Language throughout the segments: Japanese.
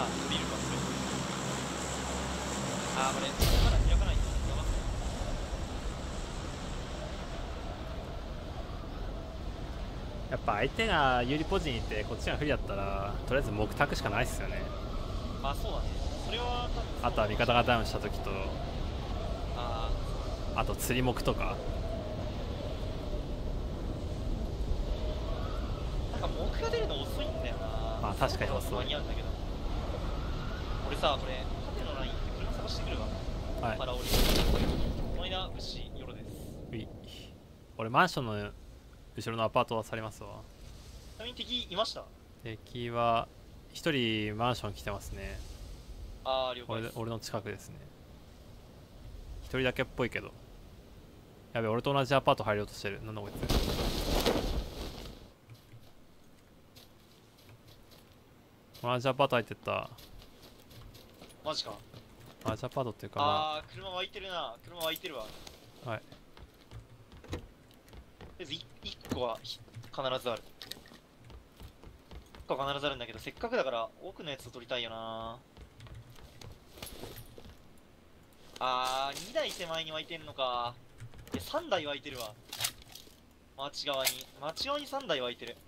あ、降りるか、それ。あー、これ、まだ開かないと。やばっ。 やっぱ相手が有利ポジにいてこっちが不利だったらとりあえず木卓しかないっすよね。 まあ、そうだね。それは多分あとは味方がダウンした時と、 ああ、そうだね。 あと釣り木とか。 なんか、木が出るの遅いんだよな。 まあ確かに遅い。 間に合うんだけど。俺さ、これ、縦のラインって車探してくるわ。 はい。 腹折り。この間、牛、夜です。 うい俺マンションの後ろのアパートはされますわ。 ちなみに敵いました？ 敵は一人マンション来てますね。 ああ、了解です。 俺の近くですね。一人だけっぽいけど。やべ、俺と同じアパート入ろうとしてる。なんだこいつ。同じアパート入ってった。 マジか。 同じアパートっていうかああ、車湧いてるな。車湧いてるわ。 はい。 とりあえず1個は必ずある。1個は必ずあるんだけど、せっかくだから奥のやつを取りたいよな。あー、2台手前に湧いてんのか。いや、3台湧いてるわ。町側に3台湧いてる。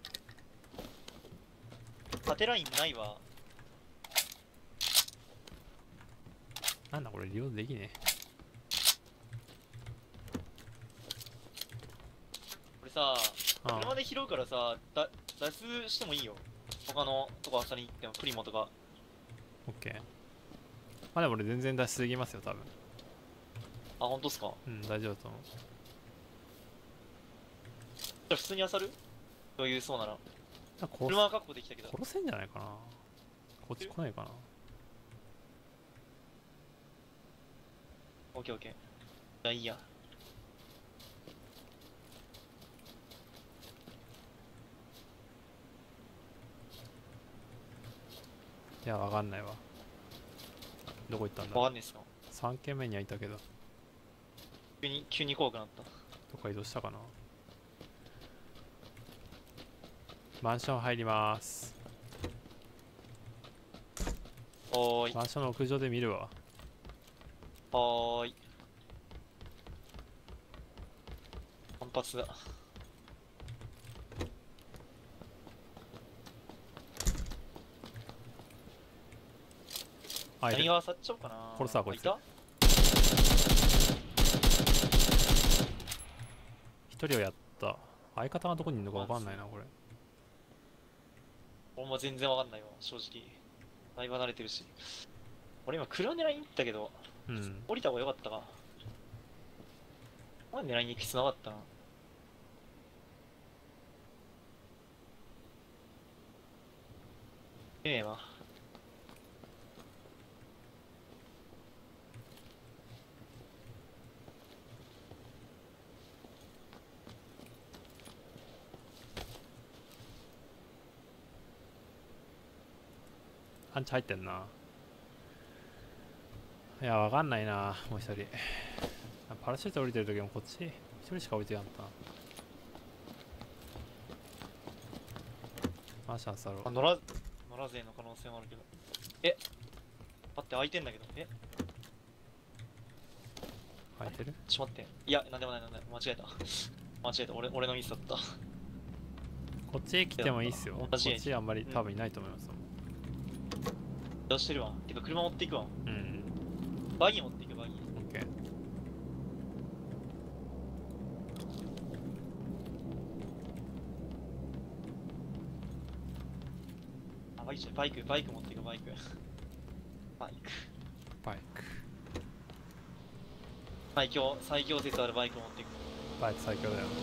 縦ラインないわ。 なんだこれ利用できねこれさ、 え。ああ、 車で拾うからさ、脱出してもいいよ。他のとこ遊びに行っても、プリモとか。 オッケー。まあでも俺全然出しすぎますよ多分。 あ、本当っすか？ うん、大丈夫だと思う。 じゃあ普通に漁る？余裕そうなら。 殺車は確保できたけど。 殺せんじゃないかな。こっち来ないかな。 オッケーオッケー。じゃあいいや。 いや、わかんないわ。どこ行ったんだ。 わかんねえっすか？ 3軒目にはいたけど、 急に怖くなった。 どっか移動したかな。マンション入ります。 おーい。 マンションの屋上で見るわ。 はーい。反発だ。 あ、いる。 何が去っちゃおうかな。 殺すわこいつ。 いた？ 一人をやった。相方がどこにいるのかわかんないなこれ。 俺も全然わかんないわ、正直。だいぶ離れてるし。俺今車狙いに行ったけど、 うん。 降りた方がよかったか。まだ狙いに行く必要なかったな。ねえわ。 アンチ入ってんな。いや、わかんないな。もう一人。パラシュート降りてる時もこっち一人しか降りてなかった。マンション去ろう。 乗ら勢の可能性もあるけど。え、待って、開いてんだけど。 空いてる。 ちょっと待って。いや、なんでもない、間違えた。間違えた。俺のミスだった。 こっち来てもいいっすよ。こっ同じちあんまり多分いないと思いますもん。 出してるわ。けど車持っていくわ。 うん。 バギー持っていく、バギー。 オッケー。 あ、バイク持っていく、バイク。バイク。 バイク。 最強説あるバイク持っていく。 バイク最強だよ。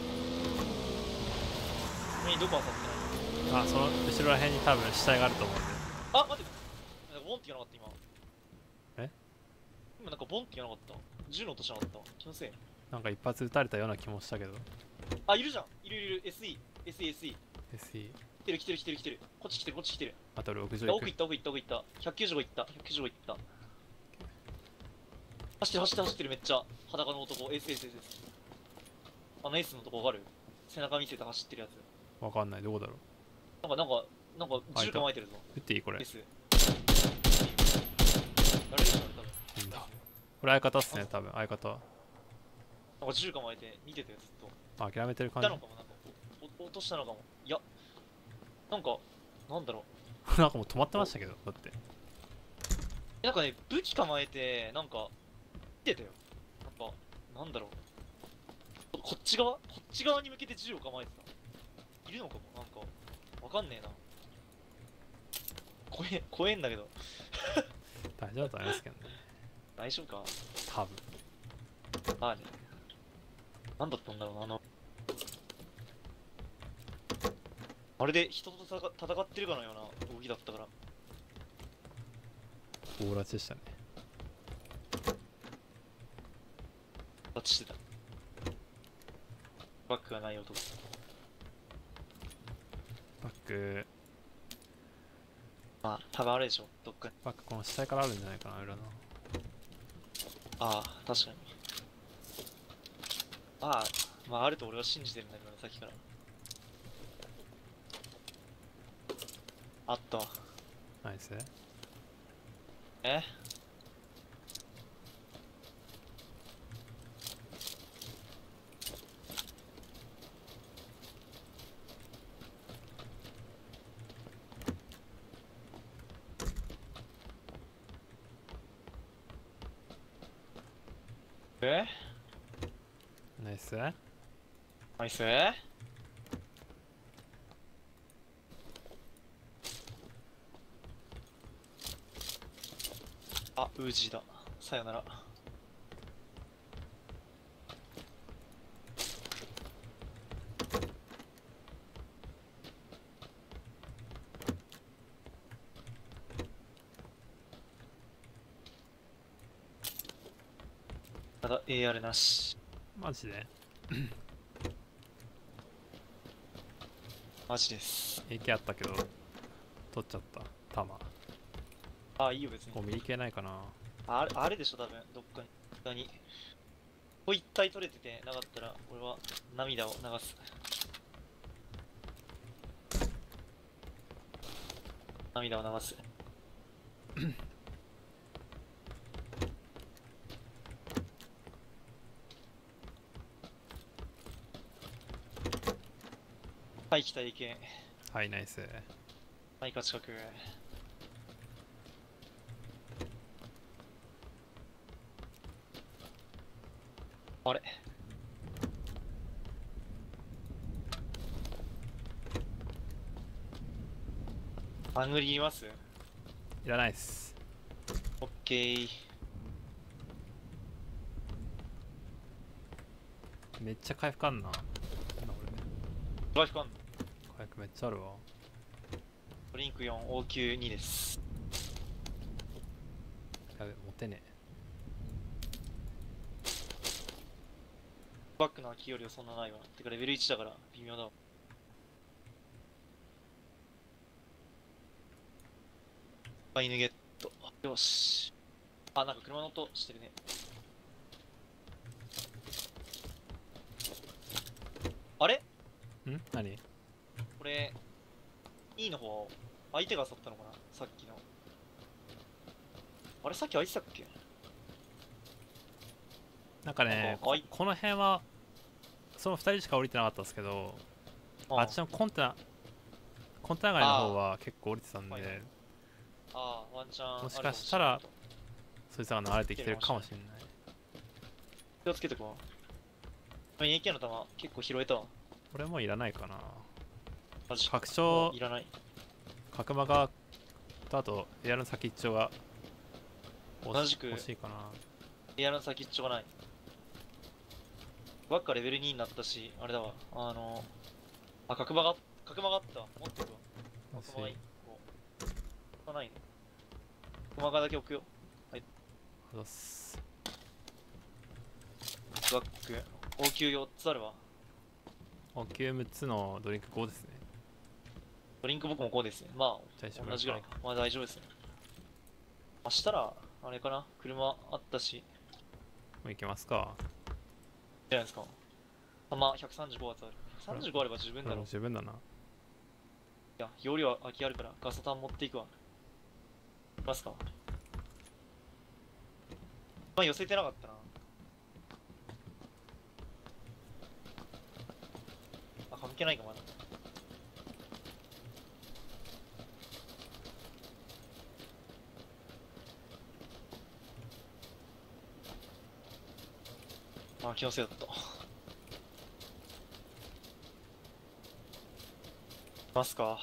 ちなみにどこ当たってない？ あ、その後ろらへんに多分死体があると思うんで。 あ、待って。なんかボンって言わなかった、今。 え、 今なんかボンって言わなかった。銃の音しなかった。気のせい。 なんか一発撃たれたような気もしたけど。 あ、いるじゃん。いる。SE。 SE。 来てる。こっち来てる。 あと俺屋上あ、 行く。 奥行った。195行った。走ってる、めっちゃ。裸の男。S。あの S のとこわかる？背中見せて走ってるやつ。 わかんない。どこだろう。 なんか銃構えてるぞ。 撃っていいこれ。 S。 誰だよ、多分。 いいんだ。これ相方っすね、多分、相方。 なんか銃構えて見てたよ、ずっと。 諦めてる感じ。 いたのかも、なんか、落としたのかも。いや、なんか、なんだろなんかもう止まってましたけど、だって。 なんかね、武器構えて、なんか、見てたよ。なんか、なんだろう。こっち側に向けて銃を構えてた。いるのかも、なんか、わかんねえな。怖えんだけど。 大丈夫だと思いますけどね。 大丈夫か。 多分。 まあね。なんだったんだろうな、まるで人と戦ってるかのような動きだったから。 大拉致でしたね。 タッチしてた。バックがない男。 バック、 まあ、多分あれでしょ、どっかに。 バックこの下からあるんじゃないかな、裏の。 ああ、確かに。まああると俺は信じてるんだけどね、さっきから。あったわ。 ナイス。 ええナイス。 ナイスあ、ウージーだ。さよなら。ただ AR なし。 マジでマジです。 AK あったけど、取っちゃった。弾。 あ、いいよ別に。 こう右系ないかな。 あれでしょ、多分。どっかに。他に。こう一体取れててなかったら、俺は涙を流す。涙を流す。はい、来た意見。 はい、ナイス。 はい、近く。あれアングリいりますいらないっす。 オッケー。 めっちゃ回復あんな。なんだこドライフかんのれ。回復めっちゃあるわ。 ドリンク4、応急2です。 やべ、持てねバックの空きよりはそんなないわ。てかレベル1だから微妙だわ。ファイヌゲット。よし。あ、なんか車の音してるね。あれえ。何これ、E の方、相手が去ったのかなさっきの。あれさっき空いてたっけなんかね、 なんかこの辺は、その2人しか降りてなかったんですけど、あっちのコンテナ街の方は結構降りてたんで、 はいはいワンチャンもしかしたらそいつらが流れてきてるかもしれない。 気をつけてこう。AK の弾結構拾えたわ。 これもういらないかな。 マジ拡張いらない。 角間がとあとエアの先っちょが同じく欲しいかな。 エアの先っちょがない。バッカレベル2になったし、あれだわ。角間があったわ。持ってくわ。角間1個。ないね。角間だけ置くよ。はい。 あざっす。 バック。応急4つあるわ。 補給6つのドリンク5ですね。 ドリンク僕も5ですね。まあ、 大丈夫同じぐらいか。まあ大丈夫ですね。明日ら、あれかな。車あったし、 もう行けますか。 じゃないですか。弾135発ある。35あれば十分だろう。い十分だな。 や、容量空きあるからガソタン持っていくわ。いきますか。 まあ寄せてなかったな。あ、関係ないかまだ。あ、気のせいだった。ますか。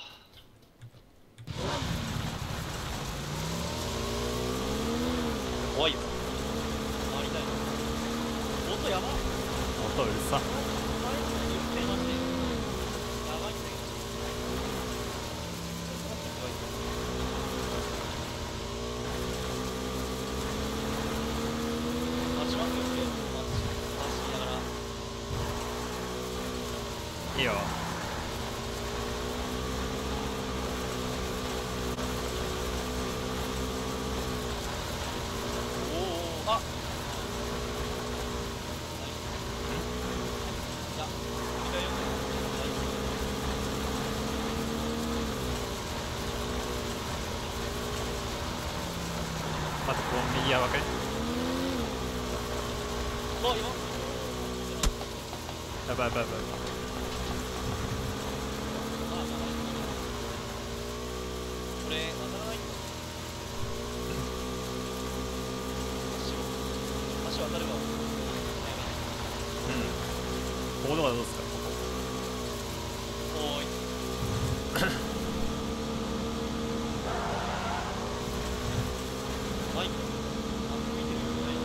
怖いよ。回りたいな。音やばっ。 音うるさ。 やばいんだけど。待ちますよ、待ちながら。 いいよ。 おお、あ、いや、見たよ。 まずこう右側分かり。 あ、今やばいやばいやばい。 これ当たらないんだ。足当たるわ。 ここどこどうですか。 おーい。マイク。あ、向いてるよね。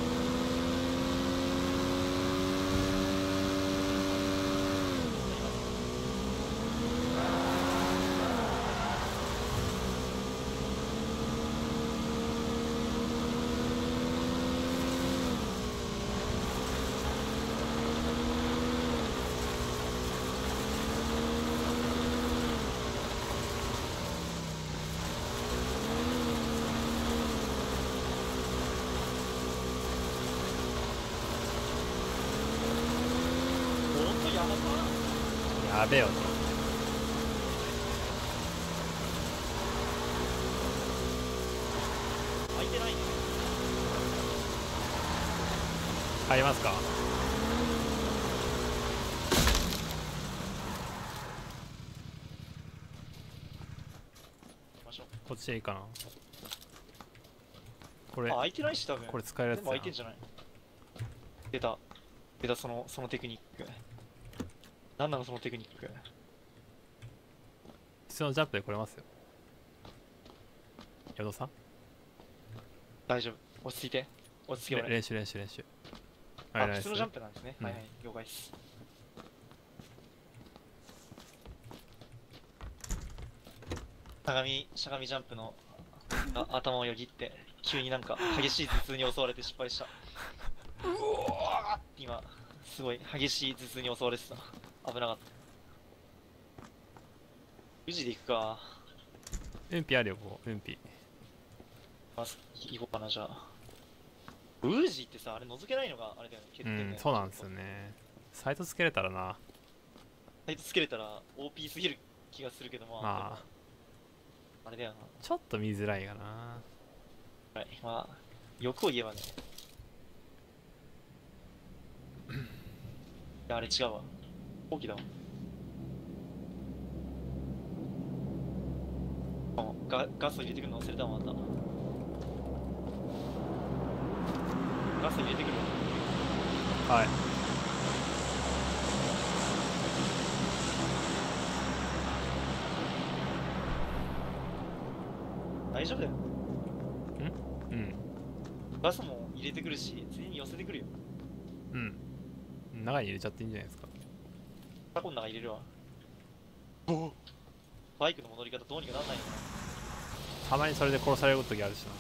音やばさ。 やべえよ。 開いてないね。 入りますか。 行きましょう。 こっちでいいかな。これあ、開いてないし多分。 これ使えるやつでもやな。 開いてんじゃない。出たそのテクニック。なんなのそのテクニック。 普通のジャンプで来れますよ。ヨドさん。 大丈夫。落ち着いて。落ち着け俺。 練習練習練習。 あ、普通のジャンプなんですね。 うんはいはい、了解です。しゃがみジャンプの頭をよぎって、急になんか激しい頭痛に襲われて失敗した。うおーって今、すごい激しい頭痛に襲われてた。危なかった。宇治で行くか。 運ピあるよ、ここ。運ピ。 まず、行こうかな、じゃあ。ウージーってさ、あれ覗けないのがあれだよね、欠う点だよね。 ん、そうなんですよね。サイトつけれたらな。 サイトつけれたら OP すぎる気がするけど、まあ、 まあでもあれだよちょっと見づらいかな。 な。はい、まあ、欲を言えばね。いや、あれ違うわ。大きだわ。ガスを入れてくるの忘れたわ、また。ガス入れてくるわ。 はい。 大丈夫だよ。 うん。 ガスも入れてくるし、ついに寄せてくるよ。 うん。中に入れちゃっていいんじゃないですか。 タコの中入れるわ。バイクの戻り方どうにかなんないのかな。 たまにそれで殺される時あるしな。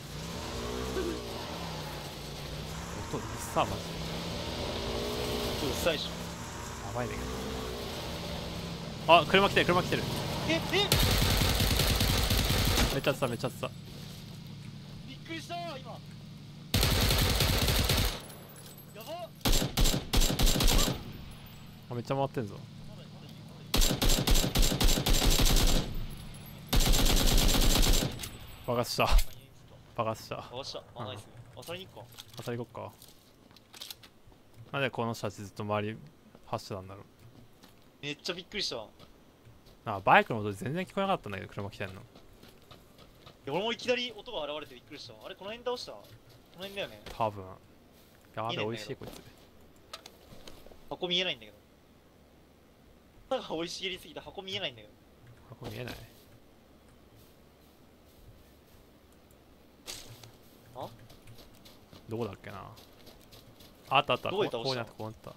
音うっさ、マジで。 うっさいしょ。 やばいね。あ、車来てる、車来てる。 えめっちゃ熱さ、めっちゃ熱さ。 びっくりした今。やばっ。 あ、めっちゃ回ってんぞ。爆発した。爆発した。 爆発した。あ、ナイス。 当たりに行くか。 当たり行こっか。なんでこの人たちずっと周り走ってたんだろう。 めっちゃびっくりしたわ。 あ、バイクの音全然聞こえなかったんだけど、車来てんの。 いや俺もいきなり音が現れてびっくりしたわ。あれこの辺倒した？この辺だよね。 多分。やべ、 いいね美味しいこいつ。 箱見えないんだけど。歯が生い茂りすぎて箱見えないんだけど。 ここ見えない。 あ？ どこだっけな。あったあった。 どこで倒した？ ここにあった、ここにあった。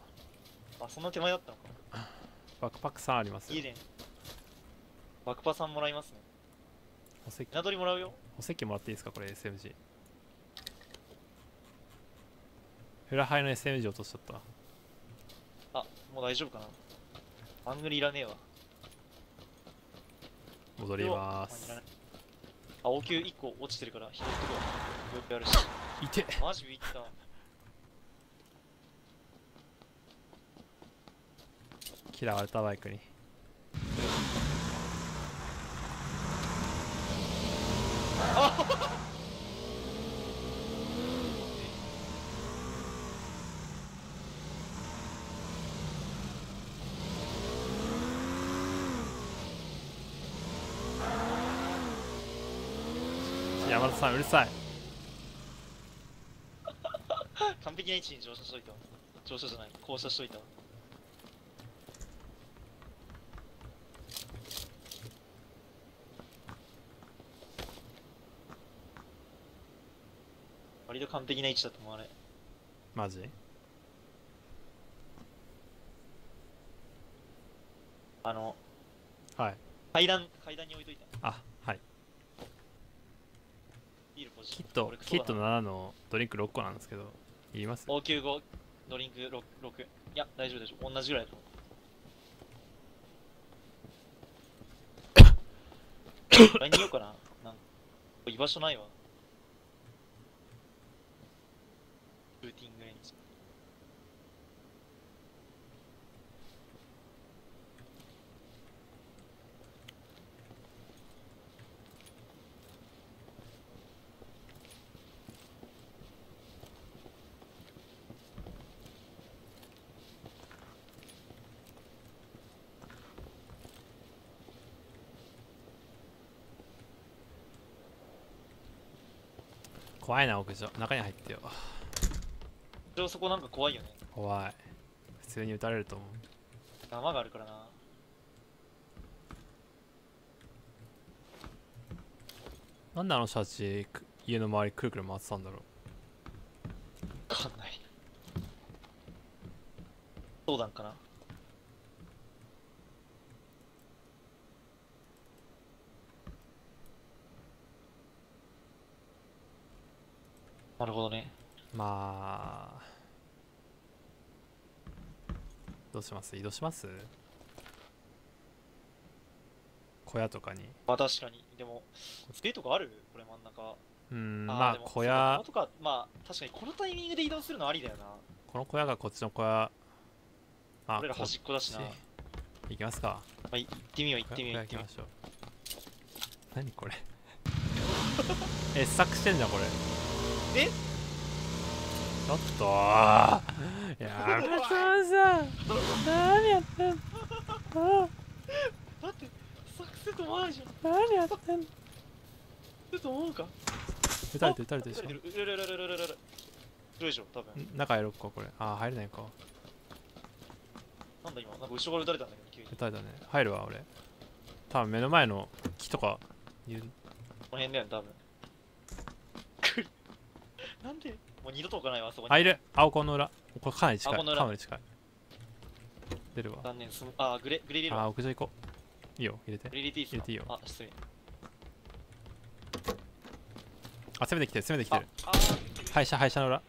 あ、そんな手前だったのか。 バックパック3ありますよ。 いいね。バクパさんもらいますね。 お席、 稲取りもらうよ。 お席もらっていいですかこれ SMG。フラハイの SMG 落としちゃった。 あ、もう大丈夫かな。アングルいらねえわ。 戻りまーす。 いらない。青球1個落ちてるから拾ってくわ。よくやるし。 いてマジビビった。 嫌われたバイクに。山田さんうるさい。 完璧な位置に乗車しといたわ。乗車じゃない、降車しといたわ。割と完璧な位置だと思うあれ。 マジ？はい。 階段に置いといた。 あ、はい。 ビールポジ。 キット俺クソだな 7のドリンク6個なんですけど、いります？ 応急後、ドリンク 6。いや、大丈夫大丈夫。同じぐらいだと思う。来にいようかな。なんか居場所ないわ。ルーティングレンジ。 怖いな、屋上。中に入ってよ。 一応そこなんか怖いよね。 怖い。普通に撃たれると思う。 山があるからな。 なんであの人たち、家の周りくるくる回ってたんだろう。 わかんない。そうなんかな。なるほどね。 まあ、どうします？移動します？小屋とかに。 まあ確かに。でも、ステーとかあるこれ真ん中。 まあでも小屋そうかとか、まあ確かにこのタイミングで移動するのありだよな。 この小屋がこっちの小屋。あ、 俺ら端っこだしな。ま行きますか。 あ行ってみよう行ってみよう行ってみよ小屋行きましょう。何これS 作してんじゃんこれ。 えちょっとやめてさ何やってんの。 う。だって、作戦と思わないじゃん。 何やってんの。 すると思うか。 撃たれてる撃たれてるでしょ。 うるるるるるるるる。どうでしょう多分。 中やろっかこれ。あー入れないか。 なんだ今、なんか後ろから撃たれたんだけど、急に。 撃たれたね。入るわ俺。多分目の前の木とかいる。 この辺だよね、多分。なんでもう二度と置かないわ、あそこに。 入る。青コンの裏。これかなり近い。か青コンの裏なり近い。出るわ。 残念、グレ入れるわ。 屋上行こう。いいよ入れて。 グレ入れていいっすか？ 入れていいよ。 あ、失礼。 あ、攻めてきてる攻めてきてる。 あ、 廃車の裏。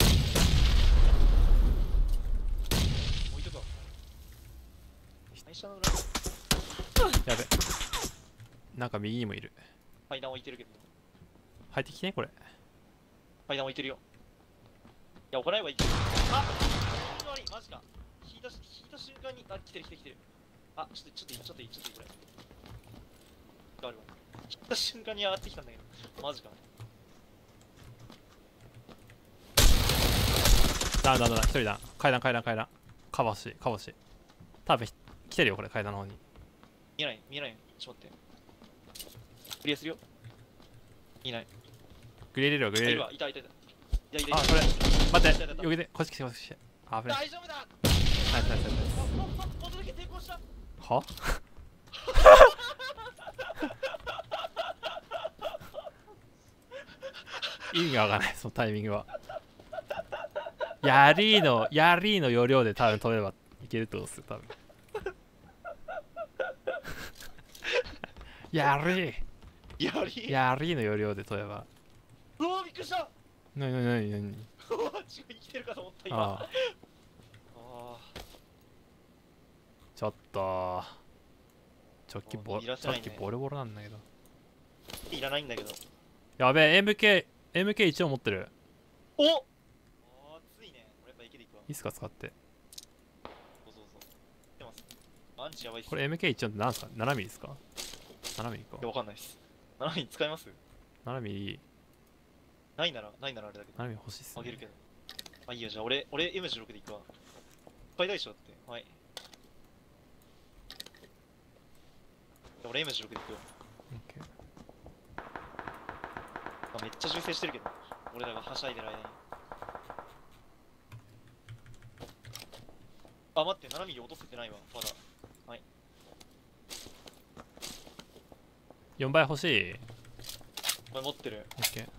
置いとくわ。会社の裏。 やべ。なんか右にもいる。 階段置いてるけど。 入ってきてねこれ。 階段置いてるよ。いや、置かないわ、いい。あっ悪い、マジか。引いた瞬間に、あ、来てる。あ、ちょっといい、これ。あるわ。引いた瞬間に上がってきたんだけど。マジか。 だだだ一人だ。階段カバーしカバーし。多分来てるよこれ階段の方に。 見えない見えない。ちょっと待って。クリアするよ。見えない。 グリ入れるよグリ入れる。 いたいたいた。いやいた。 あそれ待っていたいたいたよけてこっち来てこっち来て。あ危ない。 大丈夫だ。 ナイスナイスナイス。 お届け成功した。 は意味がわかんないそのタイミングは。ヤリーの要領で多分飛べばいけるってことですよ多分。ヤリーの要領で飛べば。 うわびっくりした。 なにうわ違う生きてるかと思った今。 ああちょっとチョッキボロボロなんだけど。 いらないんだけど。 やべえ MK1 を持ってる。 おっ熱いね。俺やっぱ池でいくわ。 いいっすか使って。 そう来てます。アンチやばいっす。 これ MK1 って何すか。7ミリですか。7ミリか。 いやわかんないっす。7ミリ使います？ 7ミリないならあれだけど。 7ミリ欲しいっすね。 あげるけど。あいいよじゃあ俺 M16 でいくわ。買いたいでしょだって。はい。俺 M16 でいくよ。 オッケー。 めっちゃ銃声してるけど。俺らがはしゃいでる間に。あ、待って、7ミリ落とせてないわ、まだ。はい。 4倍欲しい。 これ持ってる。 オッケー。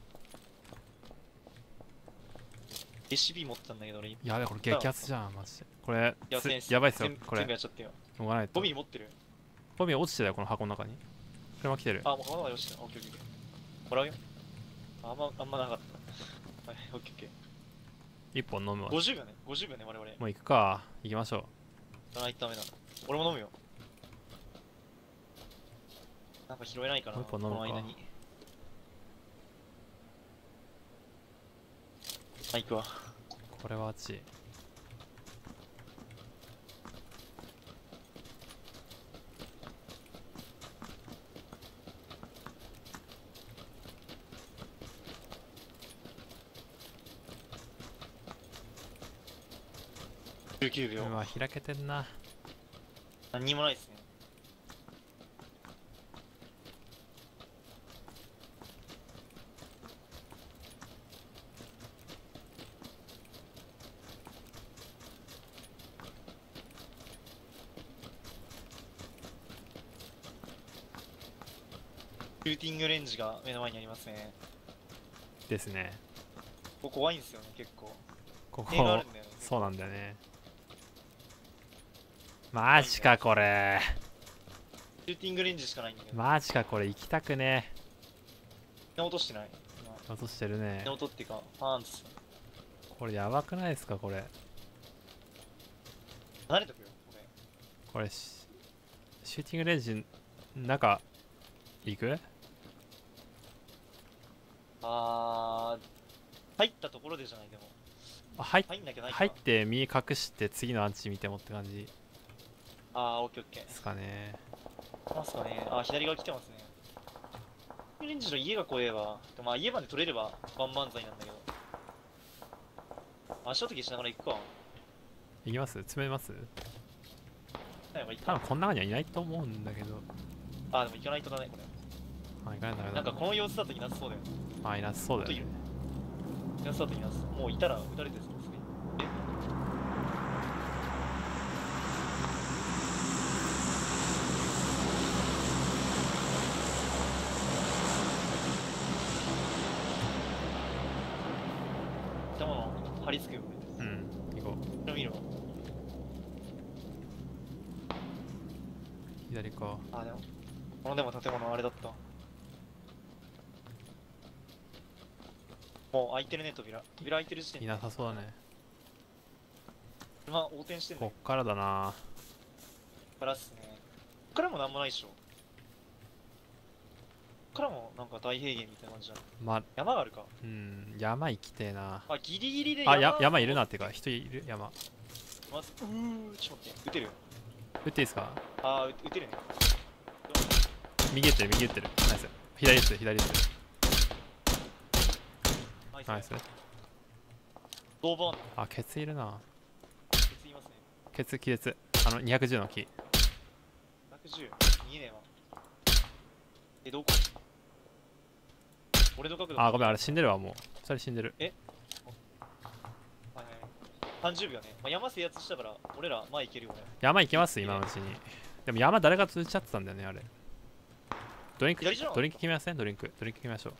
ACB 持ってたんだけど、俺今。 やべえ、これ激アツじゃん、マジで。これ、 やばいっすよ、これ。 全部やっちゃってよ。 しょうがないと。 5ミリ持ってる。 5ミリ落ちてたよ、この箱の中に。車来てる。 あ、もう浜田よしだ。オッケーオッケー。もらうよ。あんまなかった。はい、オッケーオッケー。 1本飲むわ。 50秒ね、50秒ね、我々。 もう行くか。行きましょじゃないとダメだ。俺も飲むよ。なんか拾えないかな、 もう一本飲むかこの間に。あ、行くわ。 う。これは熱い。 19秒。 うわ、開けてんな。 何にもないですね。シューティングレンジが目の前にありますね。 ですね。 ここ怖いんですよね、結構。 ここ映画あるんだよね。 そうなんだよね。マジかこれ。 シューティングレンジしかないんだけど。 マジかこれ行きたくね。 落としてない。 落としてるね。 音っていうか、パーンツ。 これやばくないですかこれ。 離れとくよ、これ。 これシューティングレンジ中行く。 入ったところでじゃない、でも。 入入んなきゃないか。 入って身隠して次のアンチ見てもって感じオッケーオッケー。 ですかね。 ますかね。左側来てますね。レンジの家が怖えば、でも家まで取れれば万々歳なんだけど。足音消しながら行くか。 行きます詰めます。 多分この中にはいないと思うんだけど。 でも行かないとだね、これ。 行かないとダメだ。 なんかこの様子だといなさそうだよね。 いなそうだよね。 いなさそうだといなさそう。もういたら撃たれてそうですね。頭の張り付くよ、これ。 行こう。 これ見るわ。 左か。 でも、このでも建物あれだった。もう開いてるね、扉。扉開いてる時点で。 いなさそうだね。 車横転してんの。 こっからだな。 からっすね。こっからもなんもないっしょ。こっからもなんか大平原みたいな感じじゃん。山があるか。 山行きてえな。 ギリギリで山いるなってか、人いる山。 まず、ちょっと待って、撃てる。 撃っていいですか。 撃てるね。 右撃ってる。ナイス。左撃ってる。ナイス。 銅板あ、ケツいるな。 鉄言いますね。 ケツ、気絶。210の木。 110。見えねえわ。どこ？俺の角度。 あ、ごめん、あれ死んでるわ、もう。2人死んでる。 はいはい。30秒ね。まあ、山制圧したから、俺ら前行けるよね。 山行けます今のうちに。でも山誰が撃っちゃってたんだよね、あれ。ドリンク左じゃん決めません？ドリンク決めましょう。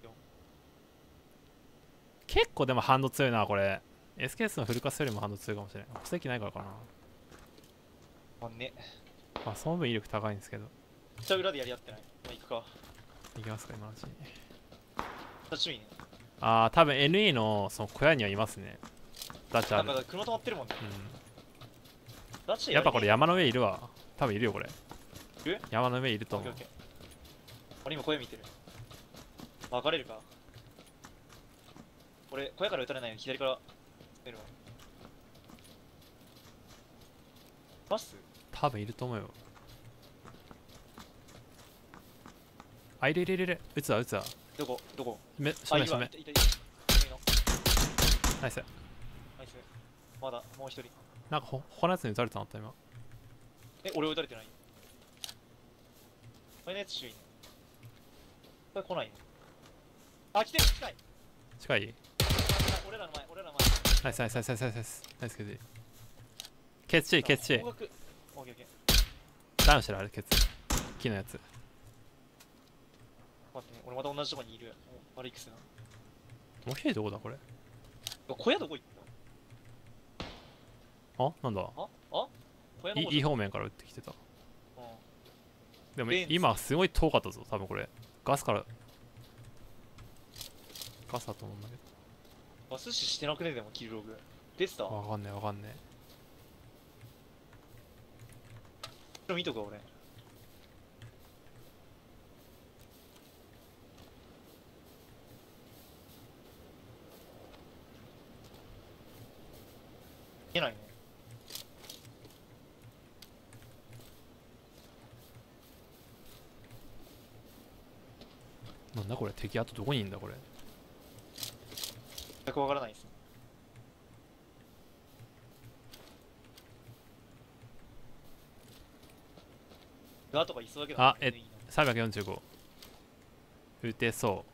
結構でもハンド強いな、これ。SKS のフルカスよりもハンド強いかもしれない。布石ないからかな。 まあね。 まあ、その分威力高いんですけど。 下裏でやり合ってない。まあ、行くか。 いきますか、今のうちに。 注意ね。 あー、多分 NE のその小屋にはいますね。ダッチある。 なんか車止まってるもんね。ダッチやっぱこれ山の上いるわ。多分いるよ、これ。 いる？ 山の上いると思う。 オッケーオッケー。俺今声見てる。分かれるか。俺、小屋から撃たれないように左から出るわ。バス？ 多分いると思うよ。あ、いる。撃つわ。 どこ？ 正面正面。 いた。 ナイス。 ナイス。まだ、もう一人。 なんか他のやつに撃たれたのあった今。 俺撃たれてない。前のやつ注意ね。これ来ないね。あ、来てる、近い。 近い？ 俺らの前。 ナイス。ナイスケツ。ケツチ。 オッケーオッケー。 ダウンしてるあれ、ケツ。木のやつ。 待ってね、俺また同じとこにいる。悪いくせな。 もう一人どこだこれ。 小屋どこ行っあ、なんだ。 た？小屋の方いい方面から撃ってきてた。 うん。 でもレンズ今すごい遠かったぞ、多分これ。ガスだと思うんだけバス死してなくねでもキルログ。出てた？ ど。わかんねえ。 これ見とくわ俺。見えないね。 なんだこれ、敵あとどこにいんだこれ。 全くわからないです。ガーとかいそうだけど。 あ別にいいの 345。撃てそう。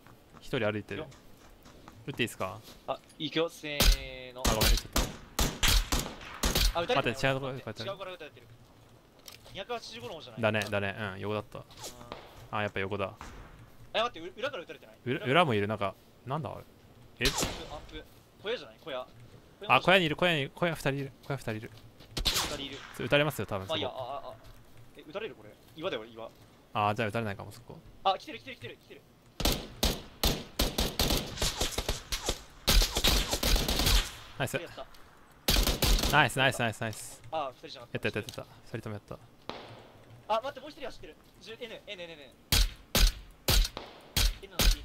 一人歩いてるよ。 撃っていいですか？ あ、いいよ、せーの。 あ、ごめん、ちょっと。 あ、撃たれてる。 待って違うところで撃たれてる違うから撃たれてる。285の方じゃない？ だね、横だった。あ、やっぱ横だ。 待って、裏から撃たれてない？ 裏もいる、なんか、なんだあれ。 アップ。小屋じゃない？小屋。 あ、小屋にいる、小屋2人いる。 2人いる。 撃たれますよ、多分。 まあいいや、 そこ撃たれるこれ。岩だよ、岩。 あ、じゃあ撃たれないかも、そこ。 あ、来てる。 ナイス。 やった。 ナイス。 あ、2人じゃなかった。 やった。2人ともやった。 あ、待って、もう一人走ってる。N の木。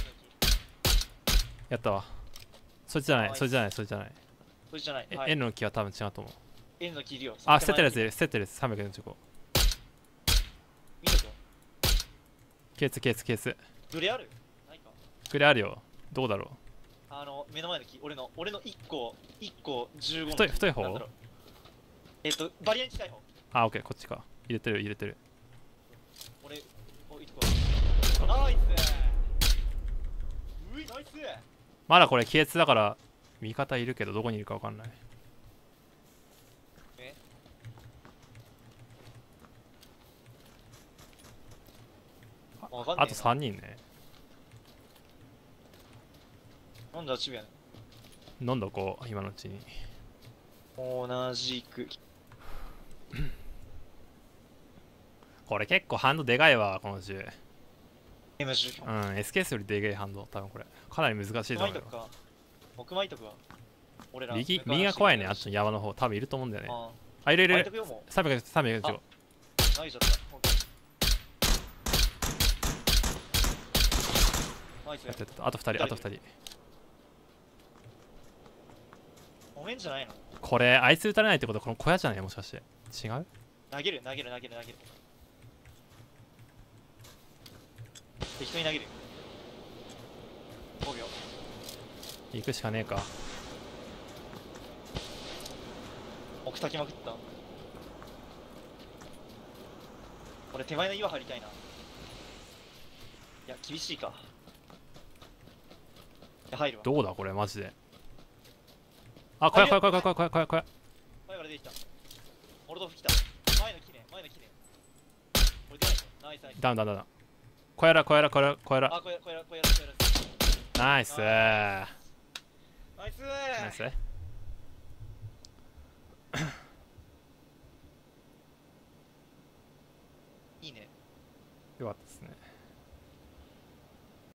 やったわ。そっちじゃない。 ナイスそれじゃない。 それじゃない。はい。 N の木は多分違うと思う。 N の木いるよ。 あ、捨ててるやついる。345。 見とくよ。 ケース。 どれある？ないか。 これあるよ。どうだろ目の前の木。俺の1個15の木。 太い方なんだろう。バリアに近い方。 あ、オッケー、こっちか。入れてる。 俺、いとくわ。ナイス。ナイス。 まだこれ、ケースだから、味方いるけど、どこにいるかわかんない。あと3人ね。 なんだ、チビやね。 飲んどこう、今のうちに。 同じく。 これ結構ハンドでかいわ、この銃。 M10。 SKS よりでかいハンド、多分これ。かなり難しいと思うよ。 僕巻いとくわ。俺ら。 右が怖いね、あっちの山の方。多分いると思うんだよね。あ、いる。 巻いとくよ、もう。 345。 投げちゃった。ナイス。 やったあと2人。 ごめんじゃないの？ これ、あいつ撃たれないってことはこの小屋じゃないもしかして。違う？ 投げる。適当に投げる。5秒。 行くしかねえか。 奥炊きまくった。俺手前の岩張りたいな。いや厳しいか。いや入るわ。 どうだこれマジで。あ、小屋小屋小屋小屋小屋小屋小屋。 前から出てきた。モルドフ来た。前の木ね、前の木ね。これ出ないぞ。ナイスナイス。 ダウンダウンダウン。小屋ら小屋ら小屋ら小屋ら。 あ、こやら。 ナイスー。 ナイスナイス。